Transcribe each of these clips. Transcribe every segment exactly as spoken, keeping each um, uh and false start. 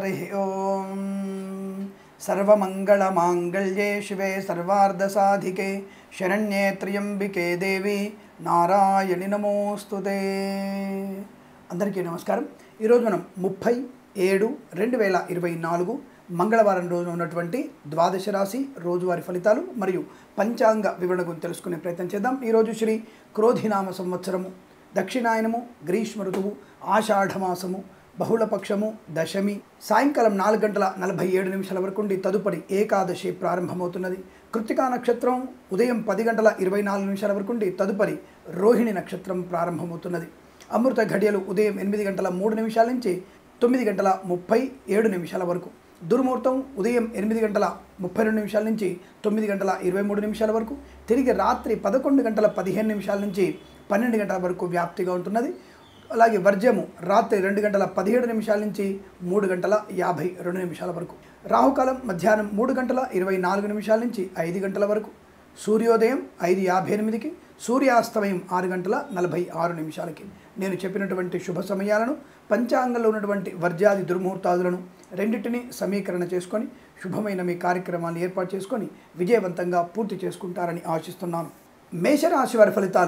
हरिः ओम सर्वमंगलमांगल्ये शिवे सर्वार्धसाधिके शरण्ये त्र्यंबिके देवी नारायणि नमोस्तुते। अंदरिकी नमस्कारं। ई रोजु మనం ముప్పై ఏడు రెండు వేల ఇరవై నాలుగు మంగళవారం రోజున ఉన్నటువంటి ద్వాదశ రాశి రోజువారీ ఫలితాలు మరియు పంచాంగ వివరణ గురించి తెలుసుకునే ప్రయత్నం చేద్దాం। ఈ రోజు శ్రీ క్రోధినామ సంవత్సరము, దక్షిణాయనము, గ్రీష్మ ఋతువు, ఆషాఢమాసము, బహుళపక్షము, దశమి, సాయంకాలం నాలుగు గంటల నలభై ఏడు నిమిషాల వరకు ఉండి తదుపరి ఏకాదశి ప్రారంభమవుతున్నది। కృత్తికా నక్షత్రం ఉదయం పది గంటల ఇరవై నాలుగు నిమిషాల వరకు ఉండి తదుపరి రోహిణి నక్షత్రం ప్రారంభమవుతున్నది। అమృత ఘడియలు ఉదయం ఎనిమిది గంటల మూడు నిమిషాల నుంచి తొమ్మిది గంటల ముప్పై ఏడు నిమిషాల వరకు, దుర్ముహూర్తం ఉదయం ఎనిమిది గంటల ముప్పై రెండు నిమిషాల నుంచి తొమ్మిది గంటల ఇరవై మూడు నిమిషాల వరకు, తిరిగి రాత్రి పదకొండు గంటల పదిహేను నిమిషాల నుంచి పన్నెండు గంటల వరకు వ్యాప్తిగా ఉంటున్నది। అలాగే వర్జము రాత్రి రెండు గంటల పదిహేడు నిమిషాల నుంచి మూడు గంటల యాభై రెండు నిమిషాల వరకు, రాహుకాలం మధ్యాహ్నం మూడు గంటల ఇరవై నాలుగు నిమిషాల నుంచి ఐదు గంటల వరకు, సూర్యోదయం ఐదు యాభై ఎనిమిదికి, సూర్యాస్తమయం ఆరు గంటల నలభై ఆరు నిమిషాలకి। నేను చెప్పినటువంటి శుభ సమయాలను, పంచాంగంలో ఉన్నటువంటి వర్జాది దుర్ముహూర్తాదులను రెండింటిని సమీకరణ చేసుకొని శుభమైన మీ కార్యక్రమాన్ని ఏర్పాటు చేసుకొని విజయవంతంగా పూర్తి చేసుకుంటారని ఆశిస్తున్నాను। మేషరాశి వారి ఫలితాలు।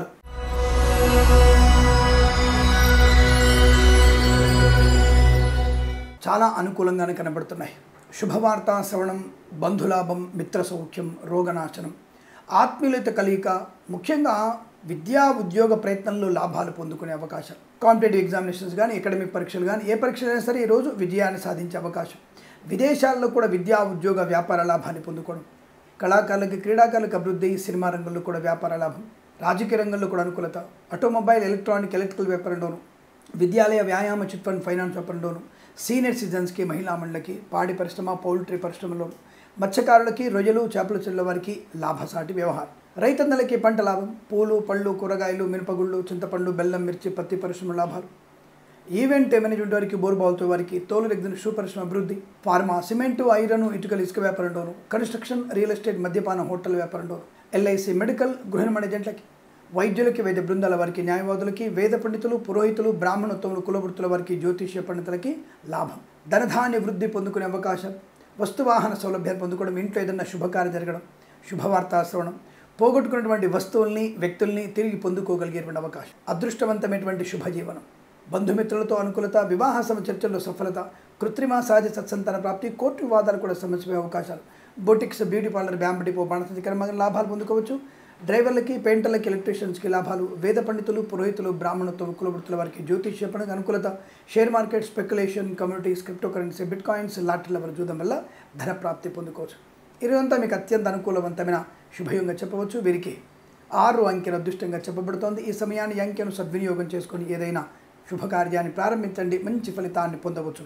చాలా అనుకూలంగానే కనబడుతున్నాయి। శుభవార్త శ్రవణం, బంధులాభం, మిత్ర సౌఖ్యం, రోగనాశనం, ఆత్మీయులత కలియిక, ముఖ్యంగా విద్యా ఉద్యోగ ప్రయత్నంలో లాభాలు పొందుకునే అవకాశం, కాంపిటేటివ్ ఎగ్జామినేషన్స్ కానీ అకాడమిక్ పరీక్షలు కానీ ఏ పరీక్షలైనా సరే ఈరోజు విజయాన్ని సాధించే అవకాశం, విదేశాల్లో కూడా విద్యా ఉద్యోగ వ్యాపార లాభాన్ని పొందుకోవడం, కళాకారులకి క్రీడాకారులకు అభివృద్ధి, సినిమా రంగంలో కూడా వ్యాపార లాభం, రాజకీయ రంగంలో కూడా అనుకూలత, ఆటోమొబైల్, ఎలక్ట్రానిక్, ఎలక్ట్రికల్ వ్యాపారంలోను, విద్యాలయ, వ్యాయామ, చిట్ ఫండ్, ఫైనాన్స్ వ్యాపారంలోను, సీనియర్ సిటిజన్స్కి, మహిళా మండలికి, పాడి పరిశ్రమ, పౌల్ట్రీ పరిశ్రమలో, మత్స్యకారులకి, రొయ్యలు, చేపల చెల్ల వారికి లాభసాటి వ్యవహారం, రైతన్నలకి పంట లాభం, పూలు, పళ్ళు, కూరగాయలు, మినపగుళ్ళు, చింతపండు, బెల్లం, మిర్చి, పత్తి పరిశ్రమ లాభాలు, ఈవెంట్ మేనేజ్మెంట్ వారికి, బోర్బాల్తో వారికి, తోలు రెగ్జిన్ షూ పరిశ్రమ అభివృద్ధి, ఫార్మా, సిమెంటు, ఐరన్, ఇటుకలు, ఇసుక వ్యాపారంలోను, కన్స్ట్రక్షన్, రియల్ ఎస్టేట్, మద్యపాన, హోటల్ వ్యాపారంలోను, ఎల్ఐసి, మెడికల్, గృహ నిర్మాణ ఏజెంట్లకి, వైద్యులకి, వైద్య బృందాల వారికి, న్యాయవాదులకి, వేద పండితులు, పురోహితులు, బ్రాహ్మణోత్తములు, కులవృత్తుల వారికి, జ్యోతిష్య పండితులకి లాభం, ధనధాన్య వృద్ధి పొందుకునే అవకాశం, వస్తువాహన సౌలభ్యాన్ని పొందుకోవడం, ఇంట్లో ఏదైనా శుభకార్యం జరగడం, శుభవార్తా శ్రవణం, పోగొట్టుకున్నటువంటి వస్తువుల్ని, వ్యక్తుల్ని తిరిగి పొందుకోగలిగేటువంటి అవకాశం, అదృష్టవంతమైనటువంటి శుభజీవనం, బంధుమిత్రులతో అనుకూలత, వివాహ సమ చర్చల్లో సఫలత, కృత్రిమ సహజ సత్సంతాన ప్రాప్తి, కోర్టు వివాదాలు కూడా సమస్య అవకాశాలు, boutiques, beauty parlour, bamboo depot, బాణసంచి కర్మాగారం లాభాలు పొందుకోవచ్చు, డ్రైవర్లకి, పెయింటర్లకి, ఎలక్ట్రీషియన్స్కి లాభాలు, వేద పండితులు, పురోహితులు, బ్రాహ్మణత్వం, కులవృత్తుల వారికి జ్యోతిష్య పండుగ అనుకూలత, share market, speculation, communities, crypto currency, bitcoins, లాటరీల వరకు చూడడం వల్ల ధన ప్రాప్తి పొందుకోవచ్చు। ఇదంతా మీకు అత్యంత అనుకూలవంతమైన శుభయోగంగా చెప్పవచ్చు। వీరికి ఆరు అంకెను అదృష్టంగా చెప్పబడుతోంది। ఈ సమయాన్ని ఈ అంకెను సద్వినియోగం చేసుకొని ఏదైనా శుభకార్యాన్ని ప్రారంభించండి, మంచి ఫలితాన్ని పొందవచ్చు।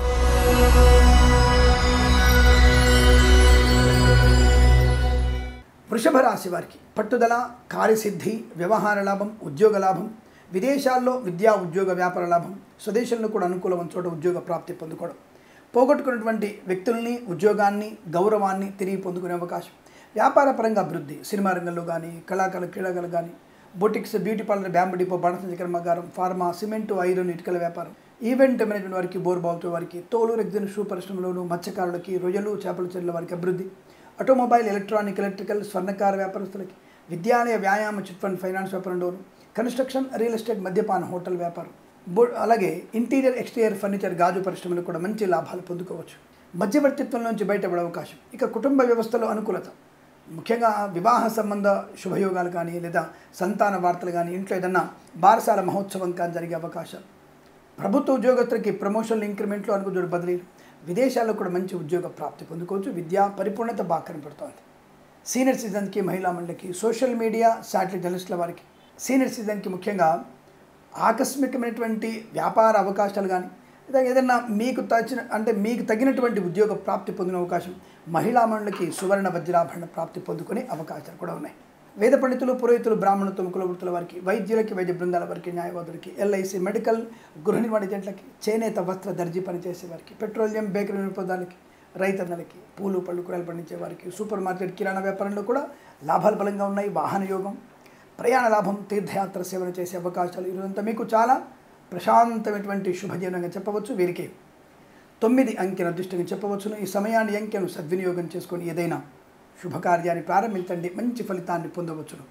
వృషభ రాశి వారికి పట్టుదల, కార్యసిద్ధి, వ్యవహార లాభం, ఉద్యోగ లాభం, విదేశాల్లో విద్యా ఉద్యోగ వ్యాపార లాభం, స్వదేశంలో కూడా అనుకూలమైన చోట ఉద్యోగ ప్రాప్తి పొందుకోవడం, పోగొట్టుకున్నటువంటి వ్యక్తుల్ని, ఉద్యోగాన్ని, గౌరవాన్ని తిరిగి పొందుకునే అవకాశం, వ్యాపార పరంగా అభివృద్ధి, సినిమా రంగంలో కానీ, కళాకారులు, క్రీడాకారులు కానీ, boutiques, beauty parlour, bamboo depot, బాణసంచి కర్మాగారం, ఫార్మా, సిమెంటు, ఐరన్, ఇటుకల వ్యాపారం, ఈవెంట్ మేనేజ్మెంట్ వారికి, బోర్బాల్తో వారికి, తోలు రెగ్జిన్ షూ పరిశ్రమలోను, మత్స్యకారులకి, రొయ్యలు, చేపల చెరువుల వారికి అభివృద్ధి, ఆటోమొబైల్, ఎలక్ట్రానిక్, ఎలక్ట్రికల్, స్వర్ణకార వ్యాపారస్తులకి, విద్యాలయ, వ్యాయామ, చిట్ ఫండ్, ఫైనాన్స్ వ్యాపారంలోను, కన్స్ట్రక్షన్, రియల్ ఎస్టేట్, మద్యపాన, హోటల్ వ్యాపారం, బో అలాగే ఇంటీరియర్, ఎక్స్టీరియర్ ఫర్నిచర్, గాజు పరిశ్రమలు కూడా మంచి లాభాలు పొందుకోవచ్చు, మధ్యవర్తిత్వం నుంచి బయటపడే అవకాశం, ఇక కుటుంబ వ్యవస్థలో అనుకూలత, ముఖ్యంగా వివాహ సంబంధ శుభయోగాలు కానీ లేదా సంతాన వార్తలు కానీ, ఇంట్లో ఏదన్నా బారసాల మహోత్సవం కానీ జరిగే అవకాశం, ప్రభుత్వ ఉద్యోగస్తులకి ప్రమోషన్లు, ఇంక్రిమెంట్లు, అనుకున్న బదిలీలు, విదేశాల్లో కూడా మంచి ఉద్యోగ ప్రాప్తి పొందుకోవచ్చు, విద్యా పరిపూర్ణత బాగా కనపడుతోంది। సీనియర్ సిటిజన్కి, మహిళా మండలికి, సోషల్ మీడియా, శాటిలైట్ జర్నలిస్టుల వారికి, సీనియర్ సిటిజన్కి ముఖ్యంగా ఆకస్మికమైనటువంటి వ్యాపార అవకాశాలు కానీ లేదా ఏదైనా మీకు తగిన అంటే మీకు తగినటువంటి ఉద్యోగ ప్రాప్తి పొందిన అవకాశం, మహిళా మండలికి సువర్ణ వజ్రాభరణ ప్రాప్తి పొందుకునే అవకాశాలు కూడా ఉన్నాయి। వేద పండితులు, పురోహితులు, బ్రాహ్మణత్వం, కులవృత్తుల వారికి, వైద్యులకి, వైద్య బృందాల వారికి, న్యాయవాదులకి, ఎల్ఐసి, మెడికల్, గృహ నిర్మాణ ఏజెంట్లకి, చేనేత వస్త్ర దర్జీ పనిచేసే వారికి, పెట్రోలియం, బేకరీ వినోదాలకి, రైతన్నలకి, పూలు, పళ్ళు, కూరలు పండించే వారికి, సూపర్ మార్కెట్, కిరాణా వ్యాపారంలో కూడా లాభాలు బలంగా ఉన్నాయి। వాహన యోగం, ప్రయాణ లాభం, తీర్థయాత్ర సేవలు చేసే అవకాశాలు, ఇదంతా మీకు చాలా ప్రశాంతమైనటువంటి శుభజీవనంగా చెప్పవచ్చు। వీరికి తొమ్మిది అంకెను అదృష్టంగా చెప్పవచ్చును. ఈ సమయాన్ని అంకెను సద్వినియోగం చేసుకొని ఏదైనా శుభకార్యాన్ని ప్రారంభించండి, మంచి ఫలితాన్ని పొందవచ్చును.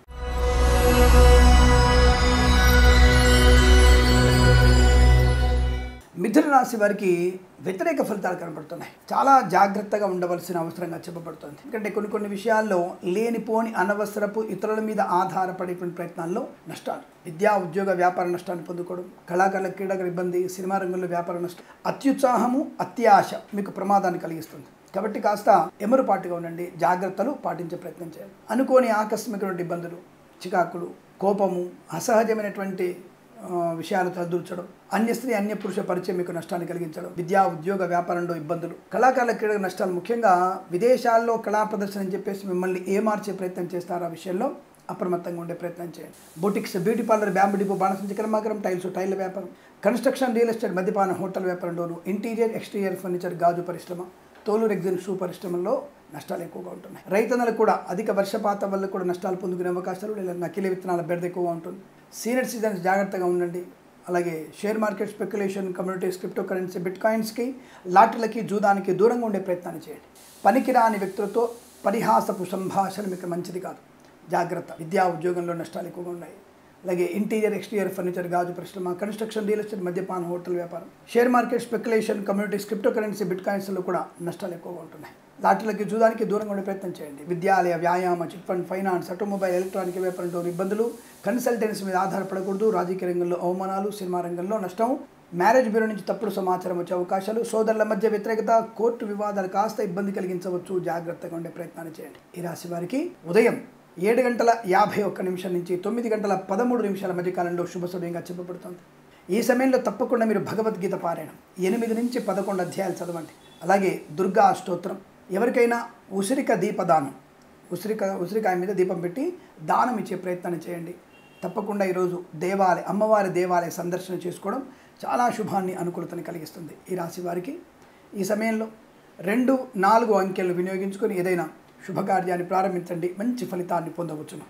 మిథున రాశి వారికి వ్యతిరేక ఫలితాలు కనబడుతున్నాయి. చాలా జాగ్రత్తగా ఉండవలసిన అవసరంగా చెప్పబడుతుంది. ఎందుకంటే కొన్ని కొన్ని విషయాల్లో లేనిపోని అనవసరపు ఇతరుల మీద ఆధారపడేటువంటి ప్రయత్నాల్లో నష్టాలు, విద్యా ఉద్యోగ వ్యాపార నష్టాన్ని పొందుకోవడం, కళాకారుల క్రీడల ఇబ్బంది, సినిమా రంగంలో వ్యాపార నష్టం, అత్యుత్సాహము అత్యాశ మీకు ప్రమాదాన్ని కలిగిస్తుంది. కాబట్టి కాస్త ఎమరుపాటుగా ఉండండి, జాగ్రత్తలు పాటించే ప్రయత్నం చేయాలి. అనుకోని ఆకస్మికమైన ఇబ్బందులు, చికాకులు, కోపము, అసహజమైనటువంటి విషయాలు తలదూర్చడం, అన్య స్త్రీ అన్య పురుష పరిచయం మీకు నష్టాన్ని కలిగించడం, విద్యా ఉద్యోగ వ్యాపారంలో ఇబ్బందులు, కళాకారుల క్రీడల నష్టాలు, ముఖ్యంగా విదేశాల్లో కళా ప్రదర్శన అని చెప్పేసి మిమ్మల్ని ఏమార్చే ప్రయత్నం చేస్తారు. ఆ విషయంలో అప్రమత్తంగా ఉండే ప్రయత్నం చేయండి. Boutiques, beauty parlour, bamboo depot, బాణసంచి కర్మాగారం, టైల్స్ టైల్ వ్యాపారం, కన్స్ట్రక్షన్, రియల్ ఎస్టేట్, మద్యపాన, హోటల్ వ్యాపారంలోను, ఇంటీరియర్ ఎక్స్టీరియర్ ఫర్నిచర్, గాజు పరిశ్రమ, తోలు రెగ్జిన్ షూ పరిశ్రమల్లో నష్టాలు ఎక్కువగా ఉంటున్నాయి. రైతన్నలకు కూడా అధిక వర్షపాతం వల్ల కూడా నష్టాలు పొందుకునే అవకాశాలు, లేదా నకిలీ విత్తనాల బెడద ఎక్కువగా ఉంటుంది. సీనియర్ సిటిజన్స్ జాగ్రత్తగా ఉండండి. అలాగే share market, speculation, communities, crypto currency, బిట్ కాయిన్స్కి, లాటరీలకి, జూదానికి దూరంగా ఉండే ప్రయత్నాన్ని చేయండి. పనికిరాని వ్యక్తులతో పరిహాసపు సంభాషణ మీకు మంచిది కాదు, జాగ్రత్త. విద్యా ఉద్యోగంలో నష్టాలు ఎక్కువగా ఉన్నాయి. అలాగే ఇంటీరియర్ ఎక్స్టీరియర్ ఫర్నిచర్, గాజు పరిశ్రమ, కన్స్ట్రక్షన్, రియల్ ఎస్టేట్, మద్యపాన, హోటల్ వ్యాపారం, share market, speculation, communities, crypto currency, బిట్ కాయిన్స్లో కూడా నష్టాలు ఎక్కువగా ఉంటున్నాయి. లాటరీలకి, జూదానికి దూరంగా ఉండే ప్రయత్నం చేయండి. విద్యాలయ, వ్యాయామ, chit fund, finance, automobile, electronic వ్యాపారంలో ఇబ్బందులు, కన్సల్టెన్సీ మీద ఆధారపడకూడదు, రాజకీయ రంగంలో అవమానాలు, సినిమా రంగంలో నష్టం, మ్యారేజ్ బ్యూరో నుంచి తప్పుడు సమాచారం వచ్చే అవకాశాలు, సోదరుల మధ్య వ్యతిరేకత, కోర్టు వివాదాలు కాస్త ఇబ్బంది కలిగించవచ్చు, జాగ్రత్తగా ఉండే ప్రయత్నాన్ని చేయండి. ఈ రాశి వారికి ఉదయం ఏడు గంటల యాభై ఒక్క నిమిషం నుంచి తొమ్మిది గంటల పదమూడు నిమిషాల మధ్య కాలంలో శుభ సమయంగా చెప్పబడుతుంది. ఈ సమయంలో తప్పకుండా మీరు భగవద్గీత పారాయణం ఎనిమిది నుంచి పదకొండు అధ్యాయాలు చదవండి. అలాగే దుర్గా అష్టోత్తరం, ఎవరికైనా ఉసిరిక దీపదానం, ఉసిరిక ఉసిరికాయ మీద దీపం పెట్టి దానం ఇచ్చే ప్రయత్నాన్ని చేయండి. తప్పకుండా ఈరోజు దేవాలయ అమ్మవారి దేవాలయ సందర్శన చేసుకోవడం చాలా శుభాన్ని, అనుకూలతని కలిగిస్తుంది. ఈ రాశి వారికి ఈ సమయంలో రెండు నాలుగు అంకెలను వినియోగించుకొని ఏదైనా శుభకార్యాన్ని ప్రారంభించండి, మంచి ఫలితాన్ని పొందవచ్చును.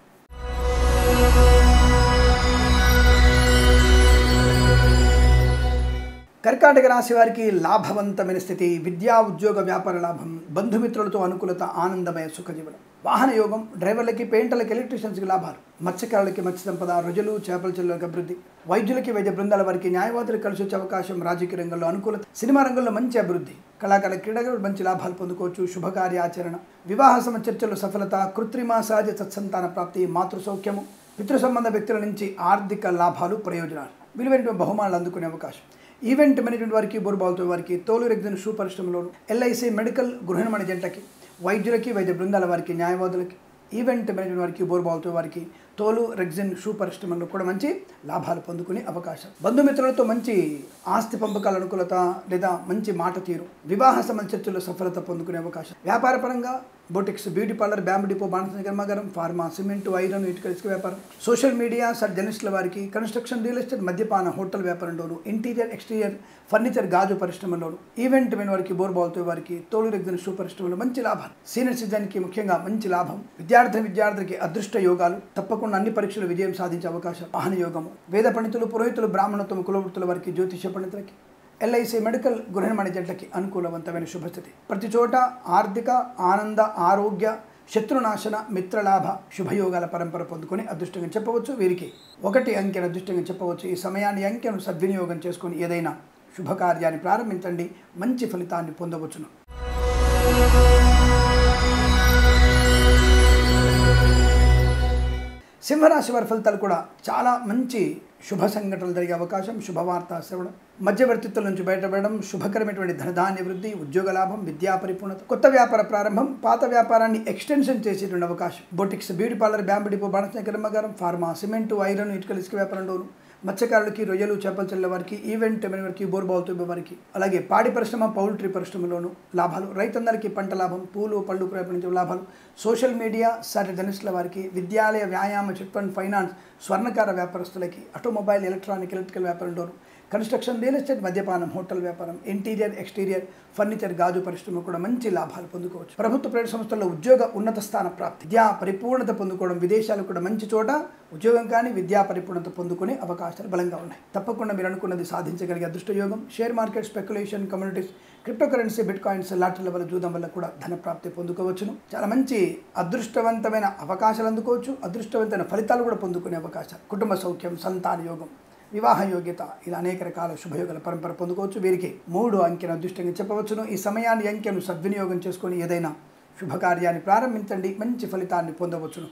కర్కాటక రాశి వారికి లాభవంతమైన స్థితి, విద్యా ఉద్యోగ వ్యాపార లాభం, బంధుమిత్రులతో అనుకూలత, ఆనందమయ సుఖజీవనం, వాహన యోగం, డ్రైవర్లకి, పెయింటర్లకి, ఎలక్ట్రీషియన్స్కి లాభాలు, మత్స్యకారులకి మత్స్య సంపద, రొజలు, చేపల చెల్లులకు అభివృద్ధి, వైద్యులకి, వైద్య బృందాల వారికి, న్యాయవాదులకు కలిసి వచ్చే అవకాశం, రాజకీయ రంగంలో అనుకూలత, సినిమా రంగంలో మంచి అభివృద్ధి, కళాకారుల క్రీడలు మంచి లాభాలు పొందుకోవచ్చు, శుభకార్యాచరణ, వివాహ సమ చర్చల్లో సఫలత, కృత్రిమ సహజ సత్సంతాన ప్రాప్తి, మాతృ సౌఖ్యము, పితృ సంబంధ వ్యక్తుల నుంచి ఆర్థిక లాభాలు, ప్రయోజనాలు, విలువైన బహుమానాలు అందుకునే అవకాశం. ఈవెంట్ మేనేజ్మెంట్ వారికి, బోర్బాల్తో వారికి, తోలు రెగ్జిన్ షూ పరిశ్రమలోను, ఎల్ఐసి, మెడికల్, గృహిణమణి జంటకి, వైద్యులకి, వైద్య బృందాల వారికి, న్యాయవాదులకి, ఈవెంట్ మేనేజ్మెంట్ వారికి, బోర్బాల్తో వారికి, తోలు రెగ్జిన్ షూ పరిశ్రమలో కూడా మంచి లాభాలు పొందుకునే అవకాశం. బంధుమిత్రులతో మంచి ఆస్తి పంపకాల అనుకూలత, లేదా మంచి మాట తీరు, వివాహ సంబంధ చర్చల్లో సఫలత పొందుకునే అవకాశం. వ్యాపారపరంగా boutiques, beauty parlour, bamboo depot, బాణసంచి కర్మాగారం, ఫార్మా, సిమెంట్, ఐరన్, ఇటుక ఇసుక వ్యాపారం, సోషల్ మీడియా, సర్ జర్నలిస్టుల వారికి, కన్స్ట్రక్షన్, రియల్ ఎస్టేట్, మద్యపాన, హోటల్ వ్యాపారంలోను, ఇంటీరియర్ ఎక్స్టీరియర్ ఫర్నిచర్, గాజు పరిశ్రమలోను, ఈవెంట్ మెన్ వారికి, బోర్బాల్తో వారికి, తోలు రెగ్జిన్ షూ పరిశ్రమలో మంచి లాభాలు. సీనియర్ సిటిజన్కి ముఖ్యంగా మంచి లాభం. విద్యార్థి విద్యార్థికి అదృష్ట యోగాలు, తప్పకుండా అన్ని పరీక్షలు విజయం సాధించే అవకాశం. వాహన యోగము, వేద పండితులు, పురోహితులు, బ్రాహ్మణత్వం, కులవృత్తుల వారికి, జ్యోతిష పండితులకి, ఎల్ఐసి, మెడికల్, గృహిణమణి జంటకి అనుకూలవంతమైన శుభస్థితి. ప్రతి చోట ఆర్థిక, ఆనంద, ఆరోగ్య, శత్రునాశన, మిత్రలాభ, శుభయోగాల పరంపర పొందుకొని అదృష్టంగా చెప్పవచ్చు. వీరికి ఒకటి అంకెను అదృష్టంగా చెప్పవచ్చు. ఈ సమయాన్ని అంకెను సద్వినియోగం చేసుకొని ఏదైనా శుభకార్యాన్ని ప్రారంభించండి, మంచి ఫలితాన్ని పొందవచ్చును. సింహరాశి వారి ఫలితాలు కూడా చాలా మంచి శుభ సంఘటనలు జరిగే అవకాశం, శుభవార్త శ్రవణం, మధ్యవర్తిత్వం నుంచి బయటపడడం, శుభకరమైనటువంటి ధనధాన్య వృద్ధి, ఉద్యోగ లాభం, విద్యా పరిపూర్ణత, కొత్త వ్యాపార ప్రారంభం, పాత వ్యాపారాన్ని ఎక్స్టెన్షన్ చేసేటువంటి అవకాశం. Boutiques, beauty parlour, bamboo depot, బాణసంచి కర్మాగారం, ఫార్మా, సిమెంట్, ఐరన్, ఇటుకల ఇసుక వ్యాపారంలోను, మత్స్యకారులకి, రొయ్యలు, చేపల చెల్ల వారికి, ఈవెంట్ వారికి, బోర్బాల్తో వారికి, అలాగే పాడి పరిశ్రమ, పౌల్ట్రీ పరిశ్రమలోను లాభాలు, రైతన్నలకి పంట లాభం, పూలు పళ్ళు నుంచి లాభాలు, సోషల్ మీడియా, సాటి జర్నలిస్టుల వారికి, విద్యాలయ, వ్యాయామ, చిట్ ఫండ్, ఫైనాన్స్, స్వర్ణకార వ్యాపారస్తులకి, ఆటోమొబైల్, ఎలక్ట్రానిక్, ఎలక్ట్రికల్ వ్యాపారంలోను, కన్స్ట్రక్షన్, రియల్ ఎస్టేట్, మద్యపానం, హోటల్ వ్యాపారం, ఇంటీరియర్, ఎక్స్టీరియర్, ఫర్నిచర్, గాజు పరిశ్రమ కూడా మంచి లాభాలు పొందుకోవచ్చు. ప్రభుత్వ ప్రైవేట్ సంస్థల్లో ఉద్యోగ ఉన్నత స్థాన ప్రాప్తి, విద్యా పరిపూర్ణత పొందుకోవడం, విదేశాలు కూడా మంచి చోట ఉద్యోగం కానీ విద్యా పరిపూర్ణత పొందుకునే అవకాశాలు బలంగా ఉన్నాయి. తప్పకుండా మీరు అనుకున్నది సాధించగలిగే అదృష్ట యోగం. Share market, speculation, communities, crypto currency, bitcoins, లాటరీల వల్ల చూడడం వల్ల కూడా ధన ప్రాప్తి పొందుకోవచ్చును. చాలా మంచి అదృష్టవంతమైన అవకాశాలు అందుకోవచ్చు. అదృష్టవంతమైన ఫలితాలు కూడా పొందుకునే అవకాశాలు. కుటుంబ సౌఖ్యం, సంతాన యోగం, వివాహ యోగ్యత, ఇలా అనేక రకాల శుభయోగాల పరంపర పొందుకోవచ్చు. వీరికి మూడు అంకెను అదృష్టంగా చెప్పవచ్చును. ఈ సమయాన్ని, అంకెను సద్వినియోగం చేసుకొని ఏదైనా శుభకార్యాన్ని ప్రారంభించండి, మంచి ఫలితాన్ని పొందవచ్చును.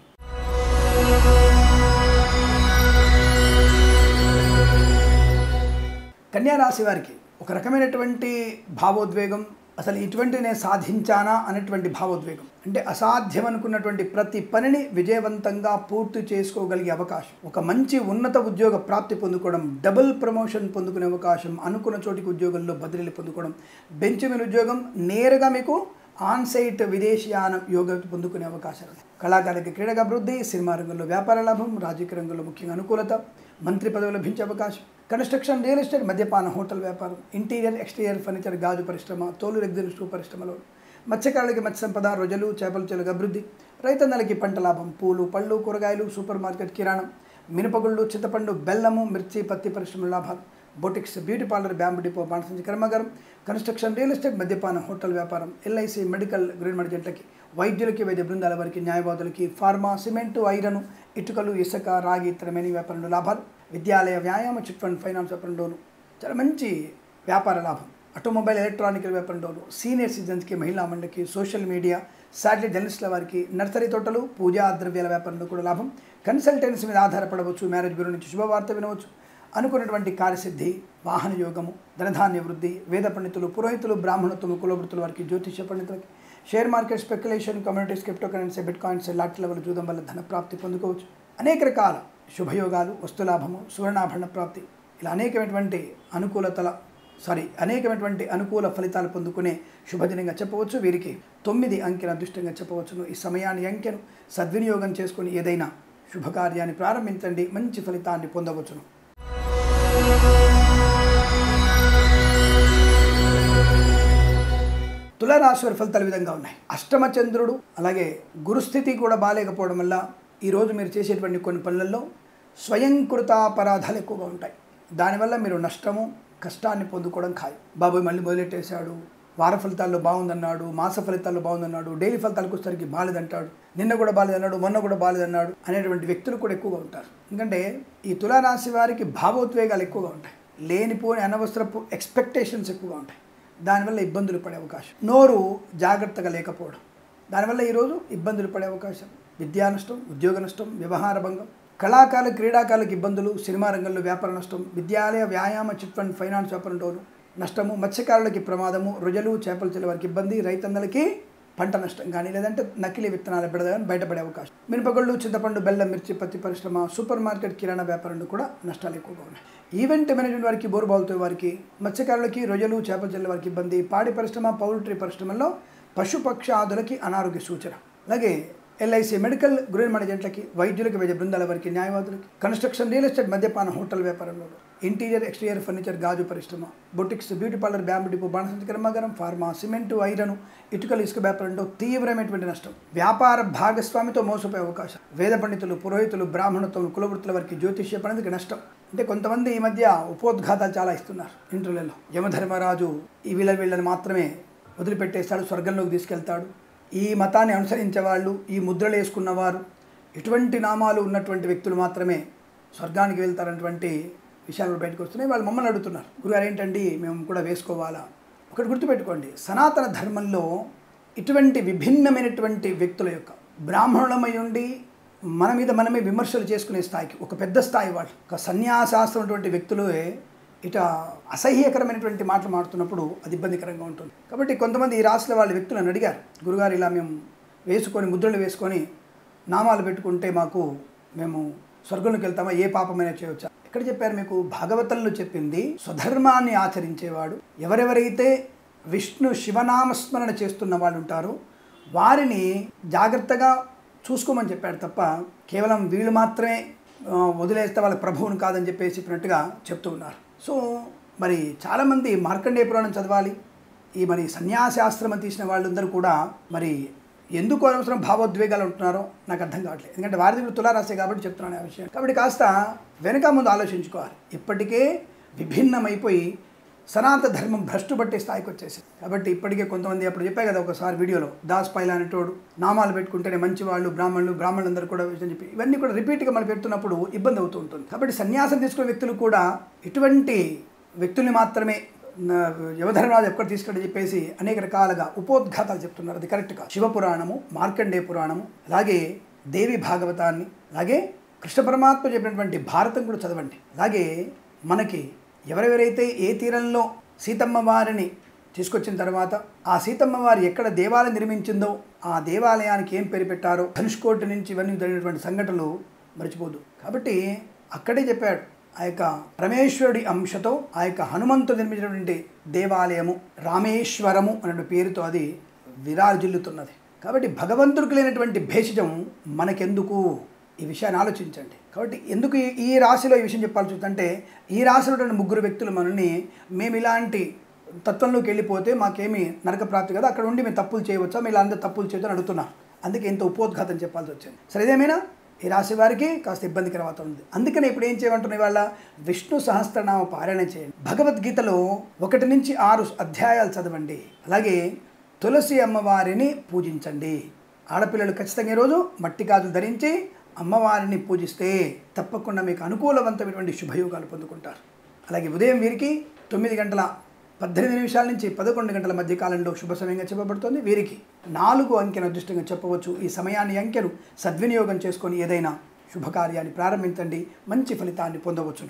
కన్యా రాశి వారికి ఒక రకమైనటువంటి భావోద్వేగం, అసలు ఇటువంటి నేను సాధించానా అనేటువంటి భావోద్వేగం. అంటే అసాధ్యం అనుకున్నటువంటి ప్రతి పనిని విజయవంతంగా పూర్తి చేసుకోగలిగే అవకాశం, ఒక మంచి ఉన్నత ఉద్యోగ ప్రాప్తి పొందుకోవడం, డబుల్ ప్రమోషన్ పొందుకునే అవకాశం, అనుకున్న చోటికి ఉద్యోగంలో బదిలీలు పొందుకోవడం, బెంచ్ మీద ఉద్యోగం, నేరుగా మీకు ఆన్సైట్ విదేశీయానం యోగ పొందుకునే అవకాశాలు. కళాకారులకి క్రీడగా అభివృద్ధి, సినిమా రంగంలో వ్యాపార లాభం, రాజకీయ రంగంలో ముఖ్యంగా అనుకూలత, మంత్రి పదవి లభించే అవకాశం. కన్స్ట్రక్షన్, రియల్ ఎస్టేట్, మద్యపాన, హోటల్ వ్యాపారం, ఇంటీరియర్, ఎక్స్టీరియర్, ఫర్నిచర్, గాజు పరిశ్రమ, తోలు రెగ్జిన్ షూ పరిశ్రమలో, మత్స్యకారులకి మత్స్య సంపద, రొయ్యలు, చేపల చెలుగు అభివృద్ధి, రైతన్నలకి పంట లాభం, పూలు, పళ్ళు, కూరగాయలు, సూపర్ మార్కెట్, కిరాణం, మినపగుళ్ళు, చింతపండు, బెల్లము, మిర్చి, పత్తి పరిశ్రమ లాభాలు, boutiques, beauty parlour, bamboo depot, బాణసంచి కర్మాగారం, కన్స్ట్రక్షన్, రియల్ ఎస్టేట్, మద్యపానం, హోటల్ వ్యాపారం, ఎల్ఐసి, మెడికల్, గ్రీన్ మర్జెంట్లకి, వైద్యులకి, వైద్య బృందాల వారికి, న్యాయవాదులకి, ఫార్మా, సిమెంటు, ఐరను, ఇటుకలు, ఇసుక, రాగి, ఇతర మెనీ వ్యాపారంలో లాభాలు, విద్యాలయ, వ్యాయామ, చిట్ ఫండ్, ఫైనాన్స్ వ్యాపారంలోను చాలా మంచి వ్యాపార లాభం, ఆటోమొబైల్, ఎలక్ట్రానికల్ వ్యాపారంలోను, సీనియర్ సిటిజన్స్కి, మహిళా మండలికి, సోషల్ మీడియా, శాటిలైట్ జర్నలిస్టుల వారికి, నర్సరీ తోటలు, పూజా ద్రవ్యాల వ్యాపారంలో కూడా లాభం, కన్సల్టెన్సీ మీద ఆధారపడవచ్చు, మ్యారేజ్ బ్యూరో నుంచి శుభవార్త వినవచ్చు, అనుకున్నటువంటి కార్యసిద్ధి, వాహన యోగము, ధనధాన్య వృద్ధి, వేద పండితులు, పురోహితులు, బ్రాహ్మణత్వము, కులవృత్తుల వారికి, జ్యోతిష్య పండితులకి, share market, speculation, communities, crypto currency, bitcoins, లాటరీల వల్ల చూడడం వల్ల ధన ప్రాప్తి పొందుకోవచ్చు. అనేక రకాల శుభయోగాలు, వస్తులాభము, సువర్ణాభరణ ప్రాప్తి, ఇలా అనేకమైనటువంటి అనుకూలతల సారీ అనేకమైనటువంటి అనుకూల ఫలితాలు పొందుకునే శుభదినంగా చెప్పవచ్చు. వీరికి తొమ్మిది అంకెను అదృష్టంగా చెప్పవచ్చును. ఈ సమయాన్ని, అంకెను సద్వినియోగం చేసుకుని ఏదైనా శుభకార్యాన్ని ప్రారంభించండి, మంచి ఫలితాన్ని పొందవచ్చును. తులారాశి వారి ఫలితాలు ఈ విధంగా ఉన్నాయి. అష్టమ చంద్రుడు అలాగే గురుస్థితి కూడా బాగాలేకపోవడం వల్ల ఈరోజు మీరు చేసేటువంటి కొన్ని పనులలో స్వయంకృతాపరాధాలు ఎక్కువగా ఉంటాయి. దానివల్ల మీరు నష్టము, కష్టాన్ని పొందుకోవడం ఖాయం. బాబోయ్ మళ్ళీ మొదలెట్టేశాడు, వార ఫలితాల్లో బాగుందన్నాడు, మాస ఫలితాల్లో బాగుందన్నాడు, డైలీ ఫలితాలకు వచ్చేసరికి బాలేదంటాడు, నిన్న కూడా బాలేదన్నాడు, మొన్న కూడా బాలేదన్నాడు అనేటువంటి వ్యక్తులు కూడా ఎక్కువగా ఉంటారు. ఎందుకంటే ఈ తులారాశి వారికి భావోద్వేగాలు ఎక్కువగా ఉంటాయి, లేనిపోని అనవసరపు ఎక్స్పెక్టేషన్స్ ఎక్కువగా ఉంటాయి. దానివల్ల ఇబ్బందులు పడే అవకాశం, నోరు జాగ్రత్తగా లేకపోవడం, దానివల్ల ఈరోజు ఇబ్బందులు పడే అవకాశం, విద్యా నష్టం, ఉద్యోగ నష్టం, వ్యవహార భంగం, కళాకారులు, క్రీడాకారులకు ఇబ్బందులు, సినిమా రంగంలో వ్యాపార నష్టం, విద్యాలయ, వ్యాయామ, చిట్ ఫండ్, ఫైనాన్స్ వ్యాపారంలోను నష్టము, మత్స్యకారులకి ప్రమాదము, రొయ్యలు, చేపల చెల వారికి ఇబ్బంది, రైతన్నలకి పంట నష్టం కానీ లేదంటే నకిలీ విత్తనాలు పెడదా కానీ బయటపడే అవకాశం, మినపగుళ్ళు, చింతపండు, బెల్లం, మిర్చి, పత్తి పరిశ్రమ, సూపర్ మార్కెట్, కిరాణా వ్యాపారంలో కూడా నష్టాలు ఎక్కువగా ఉన్నాయి. ఈవెంట్ మేనేజ్మెంట్ వారికి, బోరుబావులతో వారికి, మత్స్యకారులకి, రొయ్యలు, చేపల చెల్ల వారికి ఇబ్బంది, పాడి పరిశ్రమ, పౌల్ట్రీ పరిశ్రమల్లో పశుపక్షాదులకి అనారోగ్య సూచన, అలాగే ఎల్ఐసి, మెడికల్, గ్రీన్ మర్జెంట్లకి, వైద్యులకి, వైద్య బృందాల వారికి, న్యాయవాదులకి, కన్స్ట్రక్షన్, రియల్ ఎస్టేట్, మద్యపాన, హోటల్ వ్యాపారంలో, ఇంటీరియర్, ఎక్స్టీరియర్, ఫర్నిచర్, గాజు పరిశ్రమ, boutiques, beauty parlour, bamboo depot, బాణసంచి కర్మాగారం, ఫార్మా, సిమెంటు, ఐరను, ఇటుకలు, ఇసుక వ్యాపారంలో తీవ్రమైనటువంటి నష్టం, వ్యాపార భాగస్వామితో మోసపోయే అవకాశం, వేద పండితులు, పురోహితులు, బ్రాహ్మణత్వం, కులవృత్తుల వారికి, జ్యోతిష్య పండితులకి నష్టం. అంటే కొంతమంది ఈ మధ్య ఉపోద్ఘాతాలు చాలా ఇస్తున్నారు ఇంటర్వ్యూలలో. యమధర్మరాజు ఈ వీళ్ళ వీళ్ళని మాత్రమే వదిలిపెట్టేస్తాడు, స్వర్గంలోకి తీసుకెళ్తాడు, ఈ మతాన్ని అనుసరించే వాళ్ళు, ఈ ముద్రలు వేసుకున్నవారు, ఇటువంటి నామాలు ఉన్నటువంటి వ్యక్తులు మాత్రమే స్వర్గానికి వెళ్తారన్నటువంటి విషయాలు బయటకు వస్తున్నాయి. వాళ్ళు మమ్మల్ని అడుగుతున్నారు, గురుగారు ఏంటండి మేము కూడా వేసుకోవాలా? ఒకటి గుర్తుపెట్టుకోండి, సనాతన ధర్మంలో ఇటువంటి విభిన్నమైనటువంటి వ్యక్తుల యొక్క బ్రాహ్మణులమై ఉండి మన మీద మనమే విమర్శలు చేసుకునే స్థాయికి, ఒక పెద్ద స్థాయి వాళ్ళు, ఒక సన్యాసాస్త్రం అటువంటి వ్యక్తులే ఇట అసహ్యకరమైనటువంటి మాటలు మాడుతున్నప్పుడు అది ఇబ్బందికరంగా ఉంటుంది. కాబట్టి కొంతమంది ఈ రాశిలో వాళ్ళ వ్యక్తులను అడిగారు, గురుగారు ఇలా మేము వేసుకొని ముద్రలు వేసుకొని నామాలు పెట్టుకుంటే మాకు మేము స్వర్గంలోకి వెళ్తామా, ఏ పాపమైనా చేయవచ్చా? ఎక్కడ చెప్పారు మీకు? భాగవతంలో చెప్పింది స్వధర్మాన్ని ఆచరించేవాడు, ఎవరెవరైతే విష్ణు శివనామస్మరణ చేస్తున్న వాళ్ళు ఉంటారో వారిని జాగ్రత్తగా చూసుకోమని చెప్పాడు తప్ప కేవలం వీళ్ళు మాత్రమే వదిలేస్తే వాళ్ళ ప్రభువుని కాదని చెప్పేసి చెప్పినట్టుగా చెప్తూ ఉన్నారు. సో మరి చాలామంది మార్కండేయ పురాణం చదవాలి. ఈ మరి సన్యాసాశ్రమం తీసిన వాళ్ళందరూ కూడా మరి ఎందుకు అనవసరం భావోద్వేగాలు ఉంటున్నారో నాకు అర్థం కావట్లేదు. ఎందుకంటే వారి దగ్గర తులారాశి కాబట్టి చెప్తున్నాను ఆ విషయం. కాబట్టి కాస్త వెనక ముందు ఆలోచించుకోవాలి. ఇప్పటికే విభిన్నమైపోయి సనాతన ధర్మం భ్రష్టు పట్టే స్థాయికి వచ్చేసింది. కాబట్టి ఇప్పటికే కొంతమంది అప్పుడు చెప్పాయి కదా ఒకసారి వీడియోలో, దాస్ పైలా అనేటోడు నామాలు పెట్టుకుంటేనే మంచి వాళ్ళు, బ్రాహ్మణులు బ్రాహ్మణులందరూ కూడా అని చెప్పి ఇవన్నీ కూడా రిపీట్గా మనం పెడుతున్నప్పుడు ఇబ్బంది అవుతూ ఉంటుంది. కాబట్టి సన్యాసం తీసుకునే వ్యక్తులు కూడా ఇటువంటి వ్యక్తుల్ని మాత్రమే యమధర్మరాజు ఎక్కడ తీసుకెళ్ళి చెప్పేసి అనేక రకాలుగా ఉపోద్ఘాతాలు చెప్తున్నారు. అది కరెక్ట్గా శివపురాణము, మార్కండేయ పురాణము, అలాగే దేవి భాగవతాన్ని, అలాగే కృష్ణ పరమాత్మ చెప్పినటువంటి భారతం కూడా చదవండి. అలాగే మనకి ఎవరెవరైతే ఏ తీరంలో సీతమ్మ వారిని తీసుకొచ్చిన తర్వాత ఆ సీతమ్మ వారి ఎక్కడ దేవాలయం నిర్మించిందో ఆ దేవాలయానికి ఏం పేరు పెట్టారో ధనుష్కోటి నుంచి ఇవన్నీ జరిగినటువంటి సంఘటనలు మర్చిపోదు. కాబట్టి అక్కడే చెప్పాడు ఆ యొక్క పరమేశ్వరుడి అంశతో ఆ యొక్క హనుమంతుడు నిర్మించినటువంటి దేవాలయము రామేశ్వరము అనే పేరుతో అది విరాజిల్లుతున్నది. కాబట్టి భగవంతుడికి లేనటువంటి భేషజం మనకెందుకు, ఈ విషయాన్ని ఆలోచించండి. కాబట్టి ఎందుకు ఈ రాశిలో ఈ విషయం చెప్పాల్సి వస్తుందంటే, ఈ రాశిలో ఉన్నటువంటి ముగ్గురు వ్యక్తులు మనల్ని మేము ఇలాంటి తత్వంలోకి వెళ్ళిపోతే మాకేమీ నరక ప్రాప్తి కదా, అక్కడ ఉండి మేము తప్పులు చేయవచ్చా, మీరు అందరూ తప్పులు చేయొచ్చని అడుగుతున్నారు. అందుకే ఇంత ఉపోద్ఘాతం చెప్పాల్సి వచ్చింది. సరే ఏదేమైనా ఈ రాశి వారికి కాస్త ఇబ్బందికరమవుతా ఉంది. అందుకనే ఇప్పుడు ఏం చేయమంటున్న వాళ్ళ విష్ణు సహస్రనామ పారాయణ చేయండి. భగవద్గీతలో ఒకటి నుంచి ఆరు అధ్యాయాలు చదవండి. అలాగే తులసి అమ్మవారిని పూజించండి. ఆడపిల్లలు ఖచ్చితంగా ఈరోజు మట్టి గాజులు ధరించి అమ్మవారిని పూజిస్తే తప్పకుండా మీకు అనుకూలవంతమైనటువంటి శుభయోగాలు పొందుకుంటారు. అలాగే ఉదయం వీరికి తొమ్మిది గంటల పద్దెనిమిది నిమిషాల నుంచి పదకొండు గంటల మధ్య కాలంలో శుభ సమయంగా చెప్పబడుతుంది. వీరికి నాలుగు అంకెను అదృష్టంగా చెప్పవచ్చు. ఈ సమయాన్ని అంకెను సద్వినియోగం చేసుకొని ఏదైనా శుభకార్యాన్ని ప్రారంభించండి, మంచి ఫలితాన్ని పొందవచ్చును.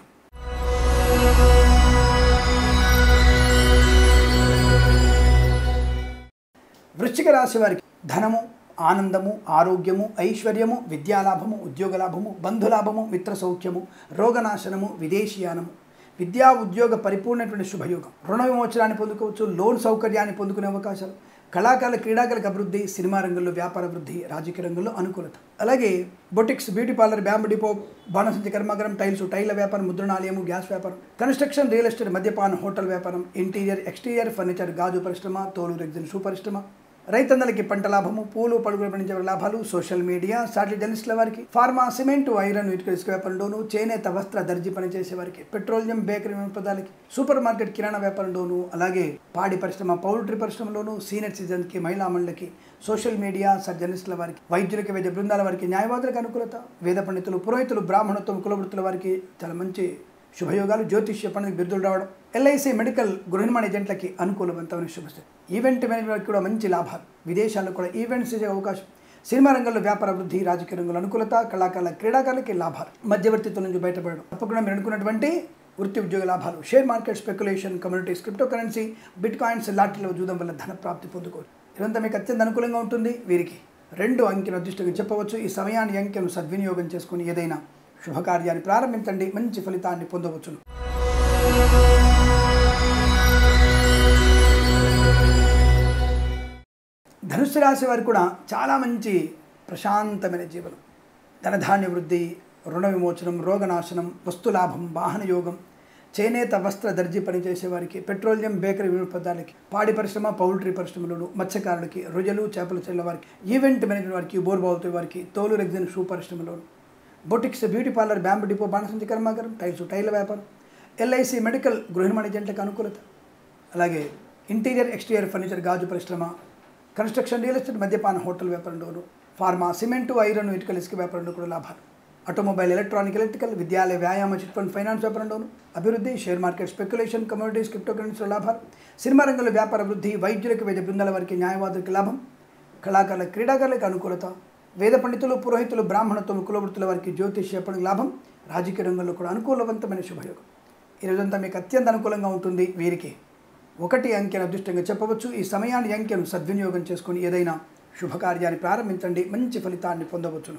వృశ్చిక రాశి వారికి ధనము, ఆనందము, ఆరోగ్యము, ఐశ్వర్యము, విద్యాలాభము, ఉద్యోగలాభము, బంధులాభము, మిత్ర సౌఖ్యము, రోగనాశనము, విదేశీయానము, విద్యా ఉద్యోగ పరిపూర్ణటువంటి శుభయోగం, రుణ విమోచనాన్ని పొందుకోవచ్చు, లోన్ సౌకర్యాన్ని పొందుకునే అవకాశాలు, కళాకారుల క్రీడాకారులకు అభివృద్ధి, సినిమా రంగంలో వ్యాపార వృద్ధి, రాజకీయ రంగంలో అనుకూలత. అలాగే boutiques, beauty parlour, bamboo depot, బాణసంచి కర్మాగారం, టైల్స్, టైల్ల వ్యాపారం, ముద్రణాలయము, గ్యాస్ వ్యాపారం, కన్స్ట్రక్షన్, రియల్ ఎస్టేట్, మద్యపాన, హోటల్ వ్యాపారం, ఇంటీరియర్, ఎక్స్టీరియర్ ఫర్నిచర్, గాజు పరిశ్రమ, తోలు రెగ్జిన్ షూ పరిశ్రమ, రైతన్నలకి పంట లాభము, పూలు పడుగులు పండించే లాభాలు, సోషల్ మీడియా, సాటిలైట్ జర్నలిస్టుల వారికి, ఫార్మా, సిమెంట్, ఐరన్, ఇటుక ఇసుక వ్యాపారంలోను, చేనేత, వస్త్ర, దర్జీ పనిచేసే వారికి, పెట్రోలియం, బేకరీ పదార్థాలకి, సూపర్ మార్కెట్, కిరాణా వ్యాపారంలోను, అలాగే పాడి పరిశ్రమ, పౌల్ట్రీ పరిశ్రమలోను, సీనియర్ సిటిజన్కి, మహిళా మండలికి, సోషల్ మీడియా, జర్నలిస్టుల వారికి, వైద్యులకి, వైద్య బృందాల వారికి, న్యాయవాదులకు అనుకూలత, వేద పండితులు, పురోహితులు, బ్రాహ్మణత్వం, కులవృత్తుల వారికి చాలా మంచి శుభయోగాలు, జ్యోతిష్య పండుగ బిరుదులు రావడం, ఎల్ఐసి, మెడికల్, గృహ నిర్మాణ ఏజెంట్లకి అనుకూలవంతమైన శుభస్థితి, ఈవెంట్ మేనేజ్మెంట్ కూడా మంచి లాభాలు, విదేశాల్లో కూడా ఈవెంట్స్ చేసే అవకాశం, సినిమా రంగంలో వ్యాపార వృద్ధి, రాజకీయ రంగంలో అనుకూలత, కళాకారుల క్రీడాకారులకి లాభాలు, మధ్యవర్తిత్వం నుంచి బయటపడడం, తప్పకుండా మీరు అనుకున్నటువంటి వృత్తి ఉద్యోగ లాభాలు, share market, speculation, communities, crypto currency, bitcoins, లాటరీలో జూదం వల్ల ధన ప్రాప్తి పొందుకోవచ్చు. ఇదంతా మీకు అత్యంత అనుకూలంగా ఉంటుంది. వీరికి రెండు అంకెను అదృష్టంగా చెప్పవచ్చు. ఈ సమయాన్ని అంకెను సద్వినియోగం చేసుకుని ఏదైనా శుభకార్యాన్ని ప్రారంభించండి, మంచి ఫలితాన్ని పొందవచ్చును. ధనుస్సు రాశి వారు కూడా చాలా మంచి ప్రశాంతమైన జీవనం, ధనధాన్య వృద్ధి, రుణ విమోచనం, రోగనాశనం, వస్తులాభం, వాహన యోగం, చేనేత, వస్త్ర, దర్జీ పనిచేసే వారికి, పెట్రోలియం, బేకరీ వినోదాలకి, పాడి పరిశ్రమ, పౌల్ట్రీ పరిశ్రమలను, మత్స్యకారులకి, రొయ్యలు, చేపల చెల్ల వారికి, ఈవెంట్ మేనేజ్మెంట్ వారికి, బోర్బావుతో వారికి, తోలు రెగ్జిన్ షూ పరిశ్రమలోను, boutiques, beauty parlour, bamboo depot, బాణసంచి కర్మాగారం, టైల్స్, టైల్ల వ్యాపారం, ఎల్ఐసి, మెడికల్, గృహ నిర్మాణ ఏజెంట్లకు అనుకూలత, అలాగే ఇంటీరియర్, ఎక్స్టీరియర్ ఫర్నిచర్, గాజు పరిశ్రమ, కన్స్ట్రక్షన్, రియల్ ఎస్టేట్, మద్యపాన, హోటల్ వ్యాపారంలోను, ఫార్మా, సిమెంటు, ఐరన్, ఇటుకల ఇసుక వ్యాపారంలో కూడా లాభాలు, ఆటోమొబైల్, ఎలక్ట్రానిక్, ఎలక్ట్రికల్, విద్యాలయ, వ్యాయామ, చిట్ ఫండ్, ఫైనాన్స్ వ్యాపారంలోను అభివృద్ధి, share market, speculation, communities, crypto కరెన్సీలో లాభాలు, సినిమా రంగంలో వ్యాపార వృద్ధి, వైద్యులకు, వైద్య బృందాల వారికి, న్యాయవాదులకు లాభం, కళాకారుల క్రీడాకారులకు అనుకూలత, వేద పండితులు, పురోహితులు, బ్రాహ్మణత్వం, కులవృత్తుల వారికి జ్యోతిష్య పండుగ లాభం, రాజకీయ రంగంలో కూడా అనుకూలవంతమైన శుభయోగం. ఈ రోజంతా మీకు అత్యంత అనుకూలంగా ఉంటుంది. వీరికి ఒకటి అంకెను అదృష్టంగా చెప్పవచ్చు. ఈ సమయాన్ని అంకెను సద్వినియోగం చేసుకుని ఏదైనా శుభకార్యాన్ని ప్రారంభించండి, మంచి ఫలితాన్ని పొందవచ్చును.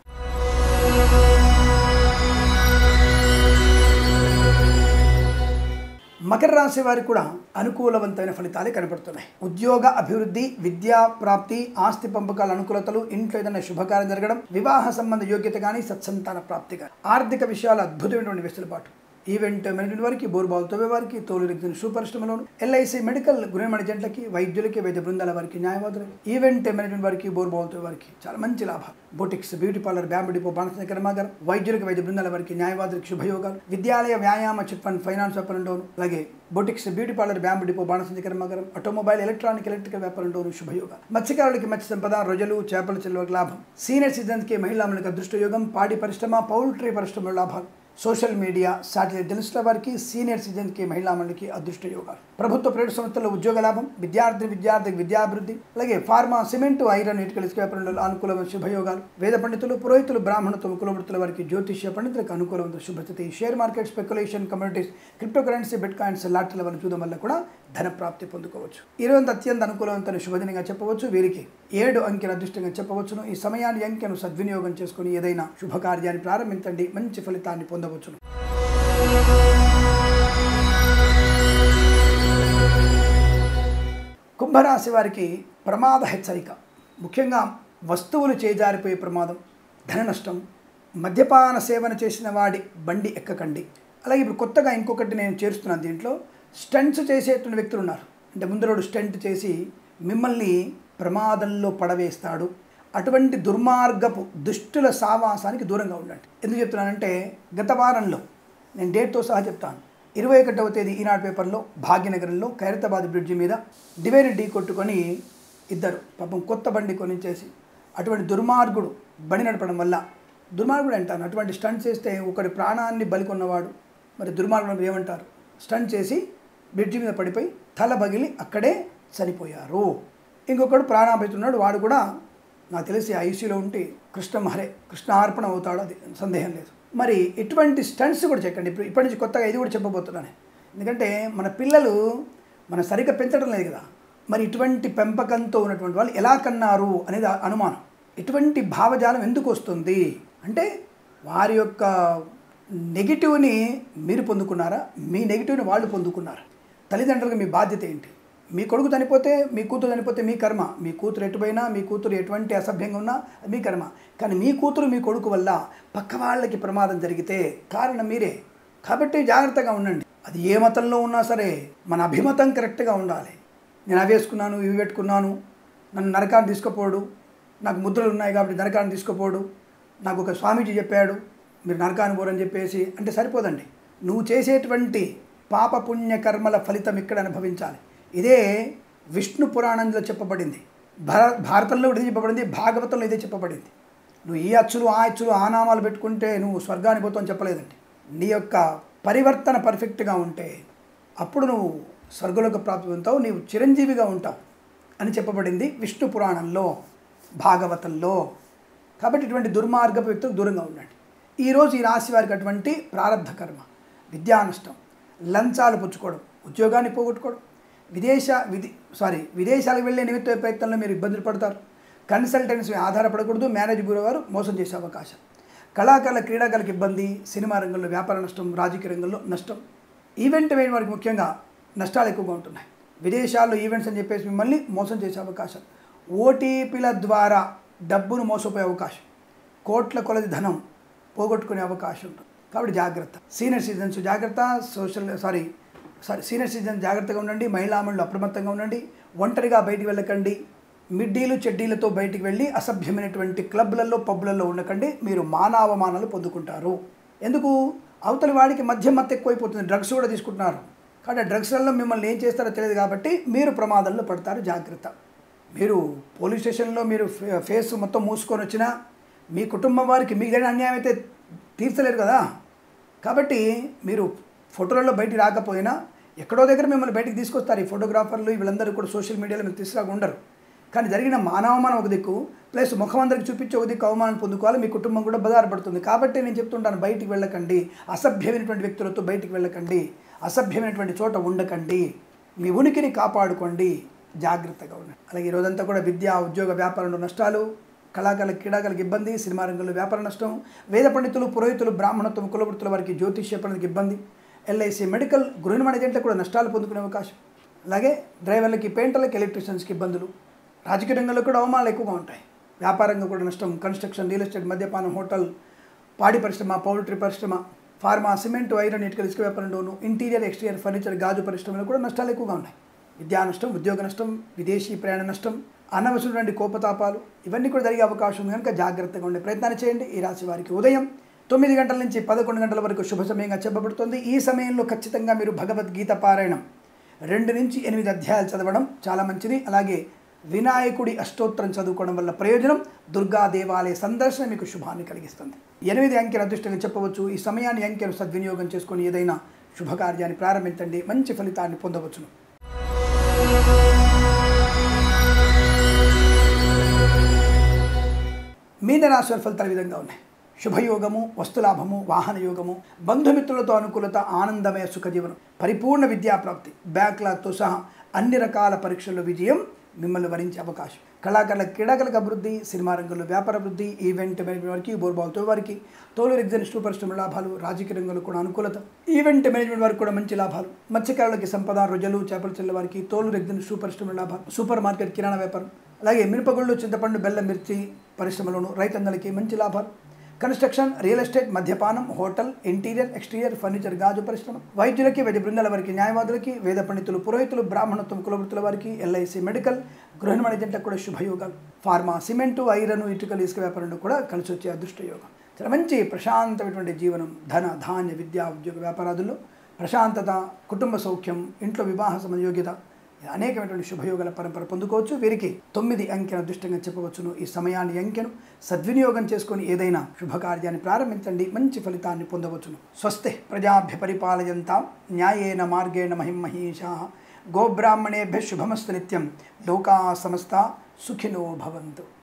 మకర రాశి వారికి కూడా అనుకూలవంతమైన ఫలితాలే కనపడుతున్నాయి. ఉద్యోగ అభివృద్ధి, విద్యా ప్రాప్తి, ఆస్తి పంపకాల అనుకూలతలు, ఇంట్లో ఏదైనా శుభకార్యం జరగడం, వివాహ సంబంధ యోగ్యత కానీ, సత్సంతాన ప్రాప్తి కానీ, ఆర్థిక విషయాల అద్భుతమైనటువంటి వెసులుబాటు, ఈవెంట్ మేనేజ్మెంట్ వారికి, బోర్బాల్ తవ్వే వారికి, తోలు రిగ్జిన్ షూ పరిశ్రమలోను, ఎల్ఐసి మెడికల్ గృహ ఏజెంట్లకి, వైద్యులకి, వైద్య బృందాల వారికి, న్యాయవాదులకి, ఈవెంట్ మేనేజ్మెంట్ వారికి, బోర్బాల్ తవ్వే వారికి చాలా మంచి లాభాలు. Boutiques, beauty parlour, bamboo depot, బాణసంచ కర్మాగారం, వైద్యులకి, వైద్య బృందాల వారికి, న్యాయవాదులకి శుభయోగాలు. విద్యాలయ, వ్యాయామ, చిట్ ఫండ్, ఫైనాన్స్ వ్యాపారంలోను, అలాగే boutiques, beauty parlour, bamboo depot, బాణసంచ కర్మాగారం, ఆటోమొబైల్, ఎలక్ట్రానిక్, ఎలక్ట్రికల్ వ్యాపారంలోను శుభయోగాలు. మత్స్యకారులకి మత్స్య సంపద, రొయ్యలు, చేపల చెల్లువకి లాభం. సీనియర్ సిటిజన్స్కి, మహిళాములకు అదృష్టయోగం. పాడి పరిశ్రమ, పౌల్ట్రీ పరిశ్రమలో లాభాలు. సోషల్ మీడియా, శాటిలైట్ జర్నలిస్టుల వారికి, సీనియర్ సిటిజన్కి, మహిళామణులకి అదృష్ట యోగాలు. ప్రభుత్వ ప్రైవేట్ సంస్థల్లో ఉద్యోగ లాభం. విద్యార్థి విద్యార్థికి విద్యాభివృద్ధి. అలాగే ఫార్మా, సిమెంట్, ఐరన్, ఇటుకల ఇసుక వ్యాపారంలో అనుకూలమైన శుభయోగాలు. వేద పండితులు, పురోహితులు, బ్రాహ్మణత్వం, కులవృత్తుల వారికి, జ్యోతిష్య పండితులకు అనుకూలమైన శుభస్థితి. Share market, speculation, communities, crypto currency, bitcoins, లాటరీల వల్ల చూడడం వల్ల కూడా ధన ప్రాప్తి పొందుకోవచ్చు. ఈరోజు అత్యంత అనుకూలవంతమైన శుభదినంగా చెప్పవచ్చు. వీరికి ఏడు అంకెల అదృష్టంగా చెప్పవచ్చును. ఈ సమయాన్ని, అంకెను సద్వినియోగం చేసుకుని ఏదైనా శుభకార్యాన్ని ప్రారంభించండి, మంచి ఫలితాన్ని పొందవచ్చును. కుంభరాశి వారికి ప్రమాద హెచ్చరిక. ముఖ్యంగా వస్తువులు చేజారిపోయే ప్రమాదం, ధన నష్టం, మద్యపాన సేవన చేసిన వాడి బండి ఎక్కకండి. అలాగే ఇప్పుడు కొత్తగా ఇంకొకటి నేను చేరుస్తున్నాను దీంట్లో, స్టంట్స్ చేసేటువంటి వ్యక్తులు ఉన్నారు. అంటే ముందరోడు స్టంట్ చేసి మిమ్మల్ని ప్రమాదంలో పడవేస్తాడు. అటువంటి దుర్మార్గపు దుష్టుల సావాసానికి దూరంగా ఉండండి. ఎందుకు చెప్తున్నానంటే, గత వారంలో నేను డేట్తో సహా చెప్తాను. ఇరవై ఒకటవ తేదీ ఈనాడు పేపర్లో భాగ్యనగరంలో ఖైరతాబాద్ బ్రిడ్జి మీద డివైన్ ఢీ కొట్టుకొని ఇద్దరు పాపం కొత్త బండి కొనిచ్చేసి, అటువంటి దుర్మార్గుడు బండి నడపడం వల్ల, దుర్మార్గుడు అంటాను, అటువంటి స్టంట్ చేస్తే ఒకరి ప్రాణాన్ని బలికొన్నవాడు మరి దుర్మార్గుడు ఏమంటారు, స్టంట్ చేసి బ్రిడ్జి మీద పడిపోయి తల బగిలి అక్కడే చనిపోయారు. ఇంకొకడు ప్రాణాభైతున్నాడు, వాడు కూడా నాకు తెలిసి ఐసీలో ఉంటే కృష్ణ హరే కృష్ణ అర్పణ అవుతాడు, అది సందేహం లేదు. మరి ఇటువంటి స్టంట్స్ కూడా చెక్కండి. ఇప్పుడు ఇప్పటి నుంచి కొత్తగా ఇది కూడా చెప్పబోతున్నాను. ఎందుకంటే మన పిల్లలు మన సరిగ్గా పెంచడం లేదు కదా, మరి ఇటువంటి పెంపకంతో ఉన్నటువంటి వాళ్ళు ఎలా కన్నారు అనేది అనుమానం. ఇటువంటి భావజాలం ఎందుకు వస్తుంది అంటే, వారి యొక్క నెగిటివ్ని మీరు పొందుకున్నారా, మీ నెగిటివ్ని వాళ్ళు పొందుకున్నారా? తల్లిదండ్రులుగా మీ బాధ్యత ఏంటి? మీ కొడుకు చనిపోతే, మీ కూతురు చనిపోతే మీ కర్మ. మీ కూతురు ఎటుపోయినా, మీ కూతురు ఎటువంటి అసభ్యంగా ఉన్నా మీ కర్మ. కానీ మీ కూతురు, మీ కొడుకు వల్ల పక్క వాళ్ళకి ప్రమాదం జరిగితే కారణం మీరే. కాబట్టి జాగ్రత్తగా ఉండండి. అది ఏ మతంలో ఉన్నా సరే మన అభిమతం కరెక్ట్గా ఉండాలి. నేను అవి వేసుకున్నాను, ఇవి పెట్టుకున్నాను, నన్ను నరకాన్ని తీసుకుపోడు, నాకు ముద్రలు ఉన్నాయి కాబట్టి నరకాన్ని తీసుకుపోడు, నాకు ఒక స్వామీజీ చెప్పాడు మీరు నరకాన్ని పోరని చెప్పేసి అంటే సరిపోదండి. నువ్వు చేసేటువంటి పాప పుణ్య కర్మల ఫలితం ఇక్కడ అనుభవించాలి. ఇదే విష్ణు పురాణంలో చెప్పబడింది, భార భారతంలో ఇదే చెప్పబడింది, భాగవతంలో ఇదే చెప్పబడింది. నువ్వు ఈ అచ్చులు ఆ అచ్చులు ఆ నామాలు పెట్టుకుంటే నువ్వు స్వర్గానికి పోతావు చెప్పలేదండి. నీ యొక్క పరివర్తన పర్ఫెక్ట్గా ఉంటే అప్పుడు నువ్వు స్వర్గలోక ప్రాప్తి పొందుతావు, నీవు చిరంజీవిగా ఉంటావు అని చెప్పబడింది విష్ణు పురాణంలో, భాగవతంలో. కాబట్టి ఇటువంటి దుర్మార్గపు వ్యక్తులకు దూరంగా ఉండండి. ఈరోజు ఈ రాశి వారికి అటువంటి ప్రారంధ కర్మ, విద్యా నష్టం, లంచాలు పుచ్చుకోవడం, ఉద్యోగాన్ని పోగొట్టుకోవడం, విదేశ విధి సారీ విదేశాలకు వెళ్ళే నిమిత్త ప్రయత్నంలో మీరు ఇబ్బందులు పడతారు. కన్సల్టెన్సీ ఆధారపడకూడదు, మేనేజ్ బ్యూరో వారు మోసం చేసే అవకాశం. కళాకారుల, క్రీడాకారులకు ఇబ్బంది, సినిమా రంగంలో వ్యాపార నష్టం, రాజకీయ రంగంలో నష్టం. ఈవెంట్ వేయని వారికి ముఖ్యంగా నష్టాలు ఎక్కువగా ఉంటున్నాయి. విదేశాల్లో ఈవెంట్స్ అని చెప్పేసి మిమ్మల్ని మోసం చేసే అవకాశం, ఓటీపీల ద్వారా డబ్బును మోసపోయే అవకాశం, కోట్ల కొలది ధనం పోగొట్టుకునే అవకాశం ఉంటుంది. కాబట్టి జాగ్రత్త. సీనియర్ సిటిజన్స్ జాగ్రత్త, social sorry sorry senior citizen జాగ్రత్తగా ఉండండి. మహిళామణులు అప్రమత్తంగా ఉండండి. ఒంటరిగా బయటికి వెళ్ళకండి. మిడ్డీలు చెడ్డీలతో బయటికి వెళ్ళి అసభ్యమైనటువంటి క్లబ్లలో, పబ్లలో ఉండకండి. మీరు మానవమానాలు పొందుకుంటారు. ఎందుకు? అవతలి వాడికి మధ్య మత్తు ఎక్కువైపోతుంది, డ్రగ్స్ కూడా తీసుకుంటున్నారు. కాబట్టి ఆ డ్రగ్స్లలో మిమ్మల్ని ఏం చేస్తారో తెలియదు కాబట్టి మీరు ప్రమాదంలో పడతారు. జాగ్రత్త. మీరు పోలీస్ స్టేషన్లో మీరు ఫేస్ మొత్తం మూసుకొని వచ్చినా మీ కుటుంబం వారికి మీకు జరిగిన అన్యాయం అయితే తీర్చలేరు కదా. కాబట్టి మీరు ఫోటోలలో బయటికి రాకపోయినా ఎక్కడో దగ్గర మిమ్మల్ని బయటికి తీసుకొస్తారు. ఈ ఫోటోగ్రాఫర్లు వీళ్ళందరూ కూడా సోషల్ మీడియాలో మీకు తీసుకురాక ఉండరు. కానీ జరిగిన మానవమానం ఒక దిక్కు, ప్లస్ ముఖం అందరికి చూపించి ఒక దిక్కు అవమానం పొందుకోవాలి. మీ కుటుంబం కూడా బదారపడుతుంది. కాబట్టి నేను చెప్తుంటాను, బయటికి వెళ్ళకండి. అసభ్యమైనటువంటి వ్యక్తులతో బయటికి వెళ్ళకండి. అసభ్యమైనటువంటి చోట ఉండకండి. మీ ఉనికిని కాపాడుకోండి. జాగ్రత్తగా ఉండండి. అలాగే ఈరోజంతా కూడా విద్య, ఉద్యోగ, వ్యాపారంలో నష్టాలు, కళాకారుల, క్రీడాకారులకు ఇబ్బంది, సినిమా రంగంలో వ్యాపార నష్టం, వేద పండితులు, పురోహితులు, బ్రాహ్మణత్వం, కులవృత్తుల వారికి జ్యోతిష్య పనులకు ఇబ్బంది, ఎల్ఐసి మెడికల్ గృహ మేనేజెంట్లకు కూడా నష్టాలు పొందుకునే అవకాశం. అలాగే డ్రైవర్లకి, పెయింటర్లకి, ఎలక్ట్రీషియన్స్కి ఇబ్బందులు, రాజకీయ రంగంలో కూడా అవమానాలు ఎక్కువగా ఉంటాయి. వ్యాపారంగా కూడా నష్టం, కన్స్ట్రక్షన్, రియల్ ఎస్టేట్, మద్యపానం, హోటల్, పాడి పరిశ్రమ, పౌల్ట్రీ పరిశ్రమ, ఫార్మా, సిమెంట్, ఐరన్, ఇటుకల ఇసుక వ్యాపారంలోను, ఇంటీరియర్, ఎక్స్టీరియర్ ఫర్నిచర్, గాజు పరిశ్రమలో కూడా నష్టాలు ఎక్కువగా ఉన్నాయి. విద్యా నష్టం, ఉద్యోగ నష్టం, విదేశీ ప్రయాణ నష్టం, అనవసరమైన కోపతాపాలు ఇవన్నీ కూడా జరిగే అవకాశం ఉంది కనుక జాగ్రత్తగా ఉండే ప్రయత్నాన్ని చేయండి. ఈ రాశి వారికి ఉదయం తొమ్మిది గంటల నుంచి పదకొండు గంటల వరకు శుభ సమయంగా చెప్పబడుతుంది. ఈ సమయంలో ఖచ్చితంగా మీరు భగవద్గీత పారాయణం రెండు నుంచి ఎనిమిది అధ్యాయాలు చదవడం చాలా మంచిది. అలాగే వినాయకుడి అష్టోత్తరం చదువుకోవడం వల్ల ప్రయోజనం. దుర్గా దేవాలయ సందర్శన మీకు శుభాన్ని కలిగిస్తుంది. ఎనిమిది అంకెల అదృష్టంగా చెప్పవచ్చు. ఈ సమయాన్ని అంకెను సద్వినియోగం చేసుకొని ఏదైనా శుభకార్యాన్ని ప్రారంభించండి, మంచి ఫలితాన్ని పొందవచ్చును. మీనరాశి వారి ఫలితాలు విధంగా ఉన్నాయి. శుభయోగము, వస్తులాభము, వాహన యోగము, బంధుమిత్రులతో అనుకూలత, ఆనందమయ సుఖజీవనం, పరిపూర్ణ విద్యాప్రాప్తి, బ్యాక్లాగ్తో సహా అన్ని రకాల పరీక్షల్లో విజయం మిమ్మల్ని వరించే అవకాశం. కళాకారుల క్రీడాకలకు అభివృద్ధి, సినిమా రంగంలో వ్యాపార అభివృద్ధి, ఈవెంట్ మేనేజ్మెంట్ వారికి, బోర్బాల్తో వారికి, తోలు ఎగ్జిబిషన్ పరిశ్రమ లాభాలు, రాజకీయ రంగంలో కూడా అనుకూలత, ఈవెంట్ మేనేజ్మెంట్ వారికి కూడా మంచి లాభాలు, మత్స్యకారులకి సంపద, రొయ్యలు, చేపల చెల్ల వారికి, తోలు ఎగ్జిబిషన్ పరిశ్రమ లాభాలు, సూపర్ మార్కెట్, కిరాణా వ్యాపారం, అలాగే మినపగుళ్ళు, చింతపండు, బెల్లం, మిర్చి పరిశ్రమలోను రైతాంగాలకి మంచి లాభాలు, కన్స్ట్రక్షన్, రియల్ ఎస్టేట్, మద్యపానం, హోటల్, ఇంటీరియర్, ఎక్స్టీరియర్ ఫర్నిచర్, గాజు పరిశ్రమ, వైద్యులకి, వైద్య బృందాల వారికి, న్యాయవాదులకి, వేద పండితులు, పురోహితులు, బ్రాహ్మణత్వం, కులవృత్తుల వారికి, ఎల్ఐసి, మెడికల్, గృహ నిర్మాణ ఏజెంట్లకు కూడా శుభయోగాలు, ఫార్మా, సిమెంటు, ఐరన్, ఇటుకలు, ఇసుక వ్యాపారంలో కూడా కలిసి వచ్చే అదృష్ట యోగం. చాలా మంచి ప్రశాంతమైనటువంటి జీవనం, ధన, ధాన్య, విద్యా, ఉద్యోగ వ్యాపారాదుల్లో ప్రశాంతత, కుటుంబ సౌఖ్యం, ఇంట్లో వివాహ సమయోగ్యత, అనేకమైనటువంటి శుభయోగాల పరంపర పొందుకోవచ్చు. వీరికి తొమ్మిది అంకెను అదృష్టంగా చెప్పవచ్చును. ఈ సమయాన్ని అంకెను సద్వినియోగం చేసుకొని ఏదైనా శుభకార్యాన్ని ప్రారంభించండి, మంచి ఫలితాన్ని పొందవచ్చును. స్వస్తి ప్రజాభ్య పరిపాలయంతాం న్యాయేన మార్గేణ మహిమహీషాః గోబ్రాహ్మణేభ్య శుభమస్తు నిత్యం. లోకా సమస్తా సుఖినో భవంతు.